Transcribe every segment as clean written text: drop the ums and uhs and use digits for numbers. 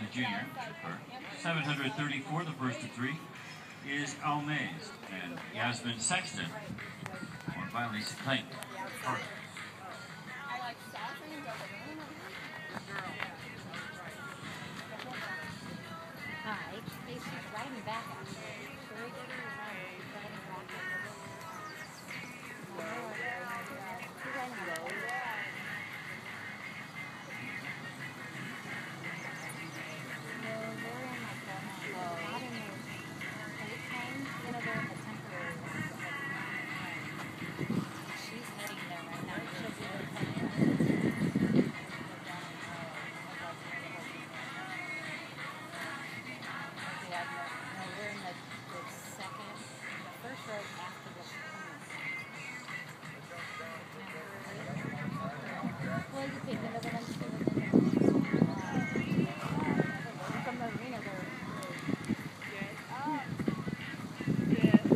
junior. 734, the first of three, is Almazed. And Yasmin Sexton, won by Lisa Clayton. Hi. She's riding back, actually.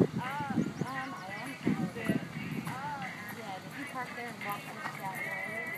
Park there and walk that way.